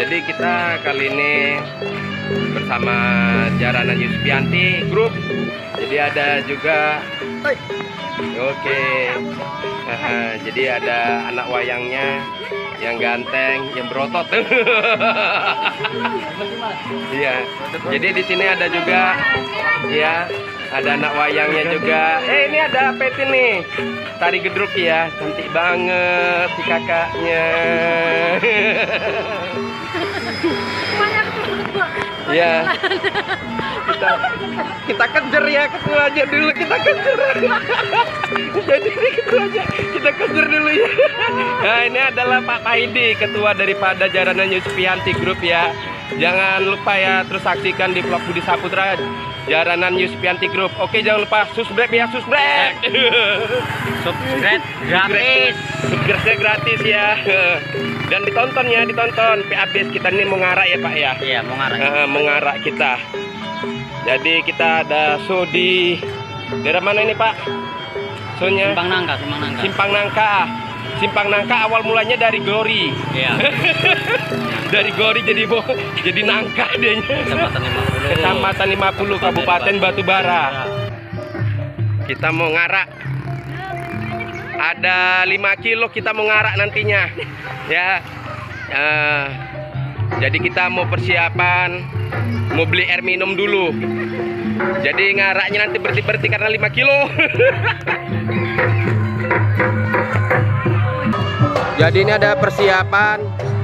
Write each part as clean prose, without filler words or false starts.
Jadi kita kali ini bersama Jaranan Yuspianti Group. Jadi ada juga, oke, jadi ada anak wayangnya yang ganteng, yang berotot. Iya. Jadi di sini ada juga, ya, ada anak wayangnya juga. Ini ada Petin nih, tari gedruk ya, cantik banget si kakaknya. Ya, kita kejar ya ketuanya dulu, kita kejar. Jadi ketuanya kita kejar dulu ya. Nah, ini adalah Pak Paidi, ketua daripada Jaranan Yuspianti Group ya. Jangan lupa ya, terus saksikan di vlog Budi Saputra Jaranan Yuspianti Group. Oke, jangan lupa subscribe ya, subscribe. Subscribe gratis. Subscribe gratis ya. Dan ditonton ya, ditonton. PABS kita ini mau ngarak ya Pak ya. Iya, mau ngarak. Mengarak kita. Jadi kita ada show di daerah mana ini Pak? Show-nya Simpang Nangka, Simpang Nangka. Simpang Nangka. Simpang Nangka awal mulanya dari Glory. Iya. Dari Glory jadi Nangka dehnya. Kecamatan 50 Kabupaten Batubara. Kita mau ngarak. Ada 5 kilo kita mau ngarak nantinya. Ya. Jadi kita mau persiapan, mau beli air minum dulu. Jadi ngaraknya nanti berhenti karena 5 kilo. Jadi ini ada persiapan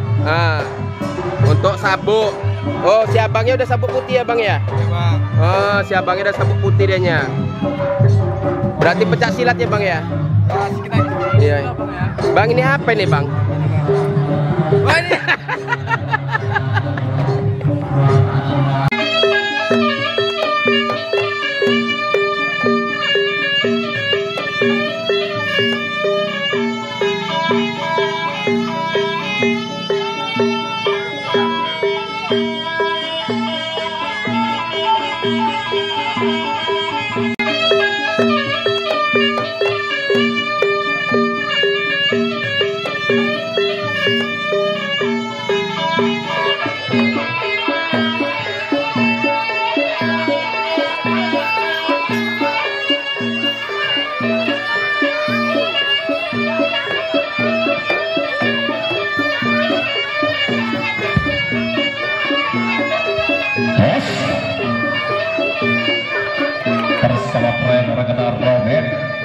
untuk sabuk. Oh, si abangnya udah sabuk putih ya bang ya? Iya bang. Oh, si abangnya udah sabuk putih dehnya. Berarti pecah silat ya bang ya? Iya. Bang ini apa ini bang? Oh, ini. Bersama tren Regenar Robin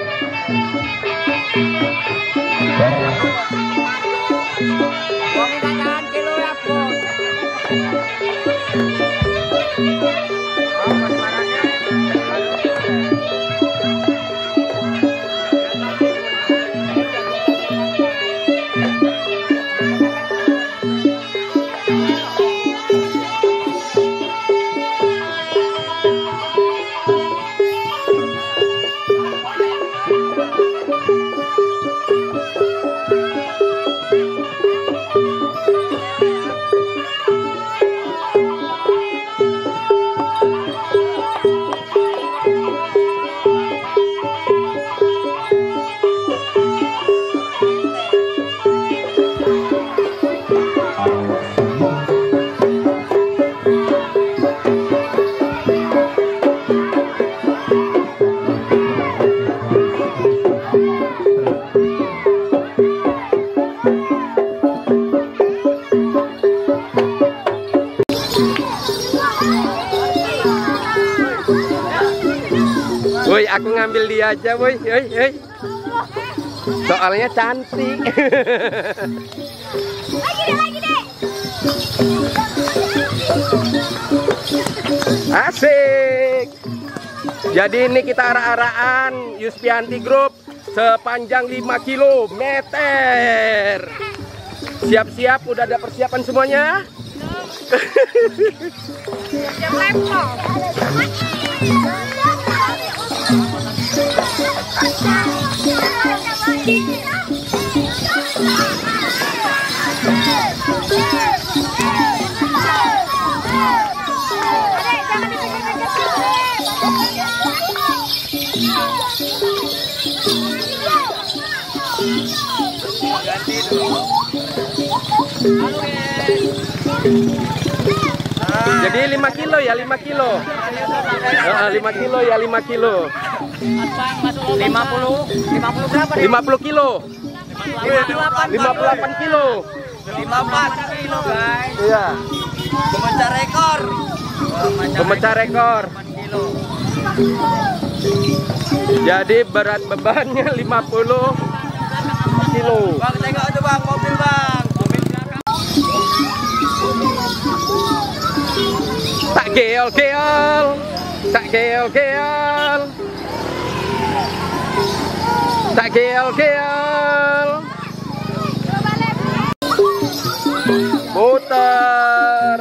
Woi, aku ngambil dia aja, woi. Soalnya cantik. Lagi deh. Asik. Jadi ini kita arak-arakan Yuspianti Group sepanjang 5 kilometer. Siap-siap, udah ada persiapan semuanya? Yang lempar. Halo guys. Jadi 5 kilo ya, 5 kilo. 5 kilo ya, 5 kilo. 50 berapa? 50 kilo. 58 kilo. 58 kilo guys. Iya. Pemecah rekor. Pemecah rekor. 8 kilo. Jadi berat bebannya 50 kilo. Bang, tengok tuh bang, mobil bang. Mobil belakang. Tak geol-geol. Tak geol-geol. Tak geol-geol. Putar.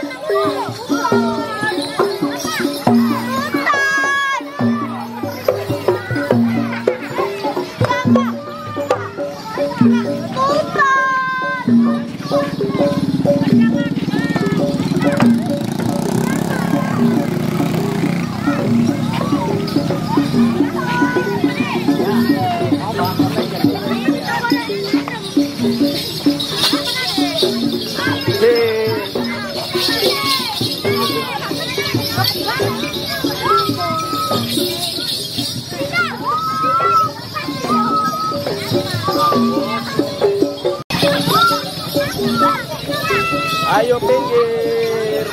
Ayo pinggir.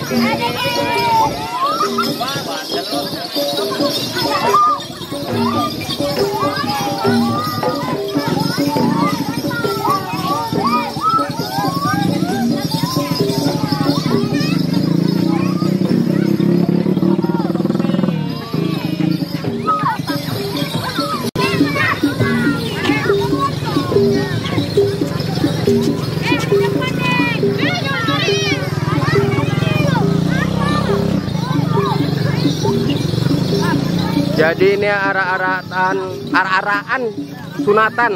Jadi ini arah-arahan sunatan.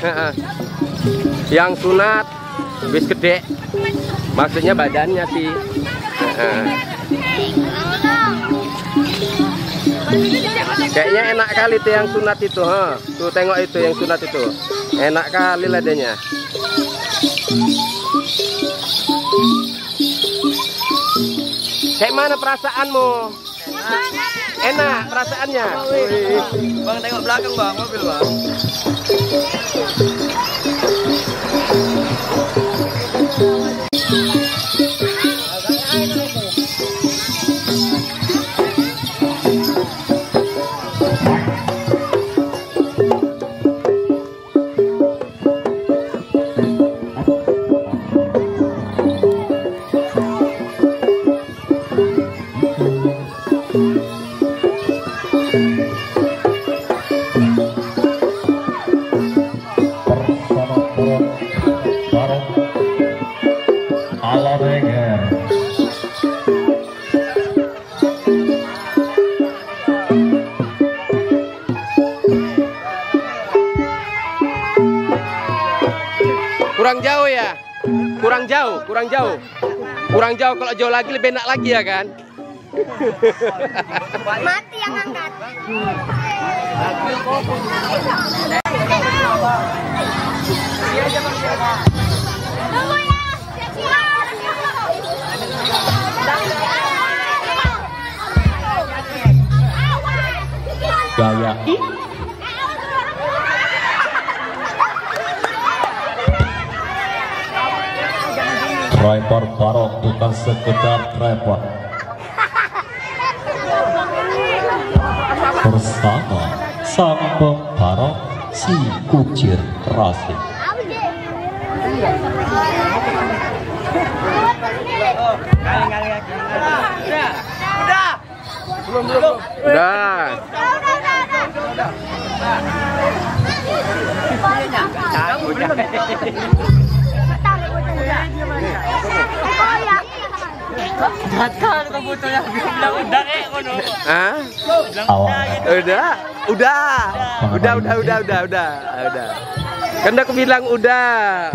Yang sunat bis gede. Maksudnya badannya sih. Kayaknya enak kali tuh yang sunat itu, Tuh tengok itu yang sunat itu. Enak kali ladanya. Kayak mana perasaanmu? Enak perasaannya. Bang, tengok belakang bang, mobil bang. Kurang jauh ya? Kurang jauh, kurang jauh. Kurang jauh, kalau jauh lagi lebih enak lagi ya kan? Mati yang angkat. Tunggu ya. Gaya driver barok bukan sekedar driver. Bersama sang pembarok si kucir rasi. Udah. Belum. Udah. Hah? Udah. Kan aku bilang udah.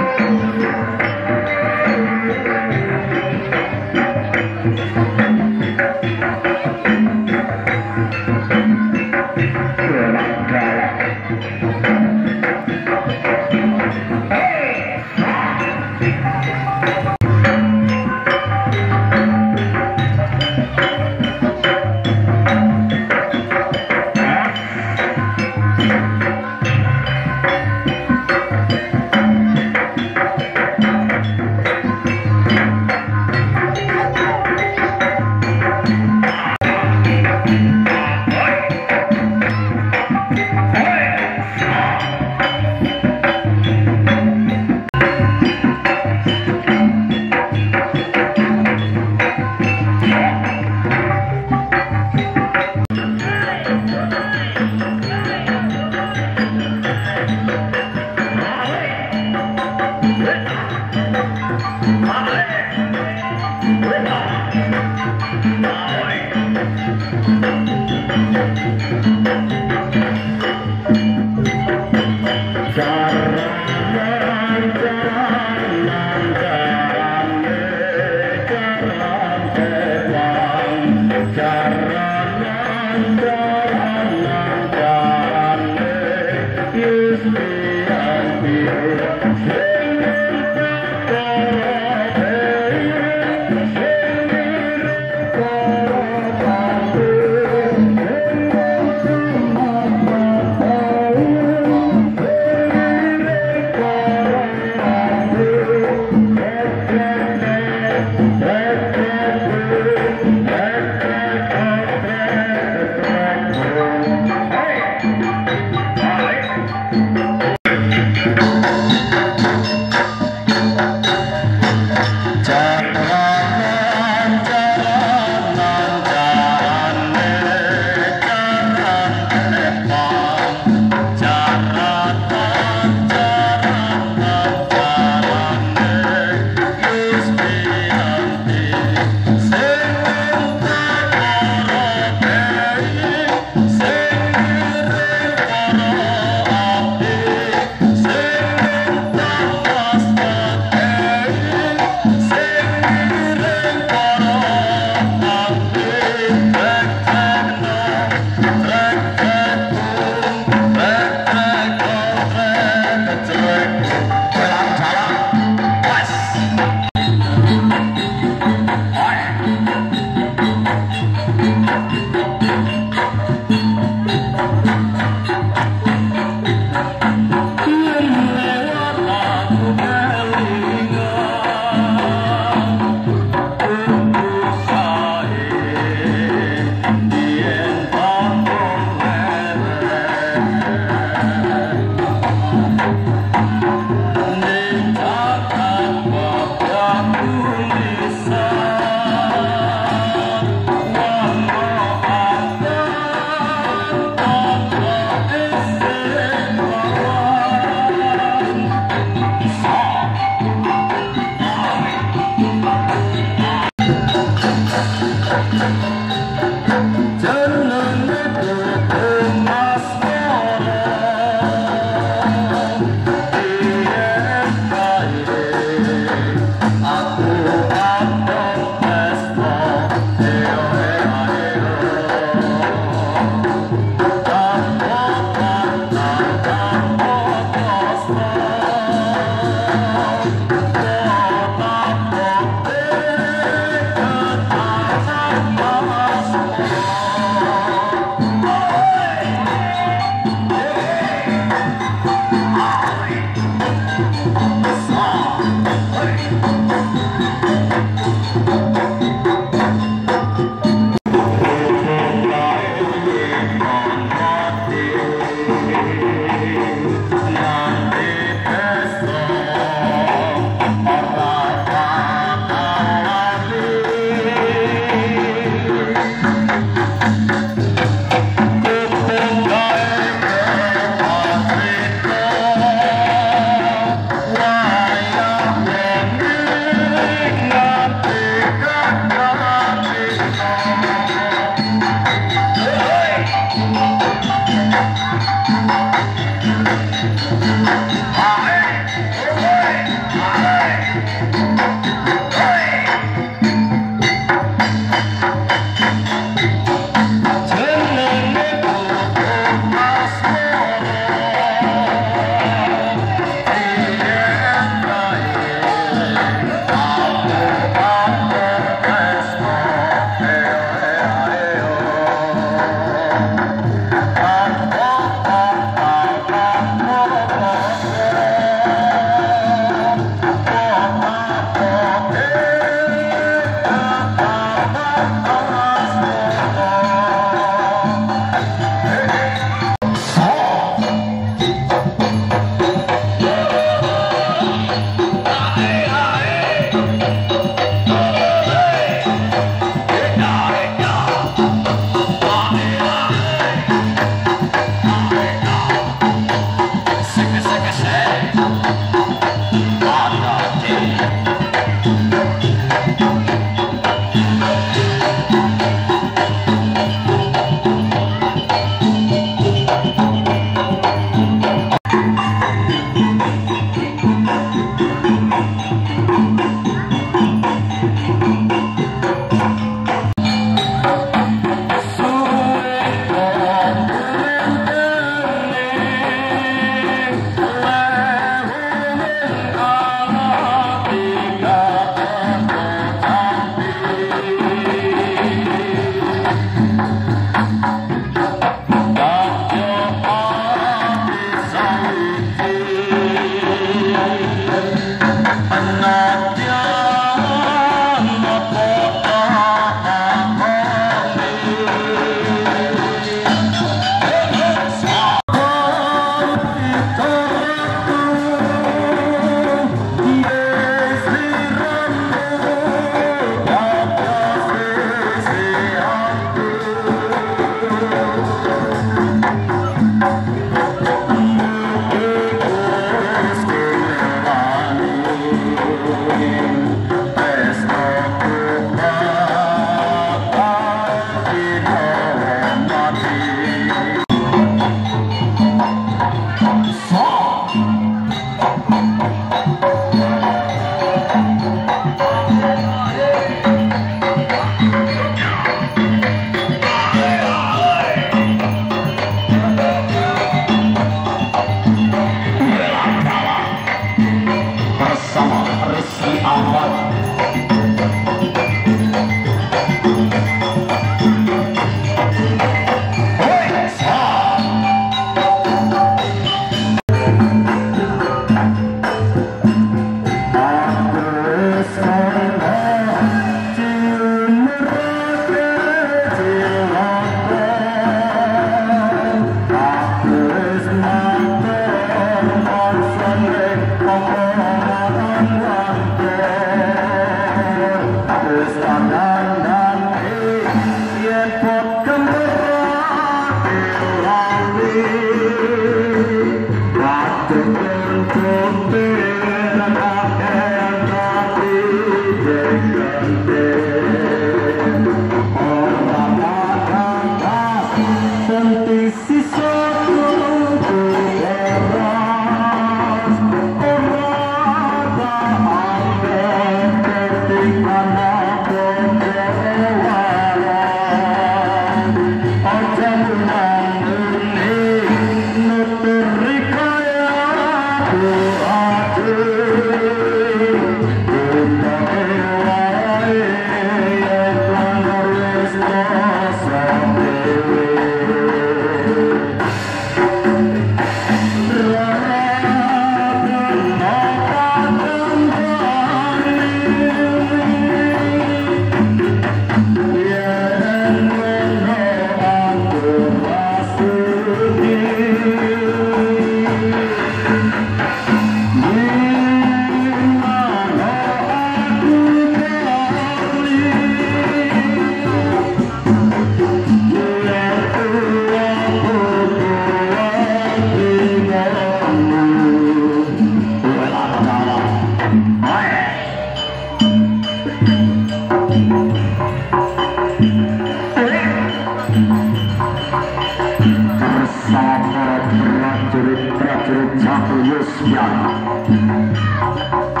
prajurit-prajurit Cakriyusya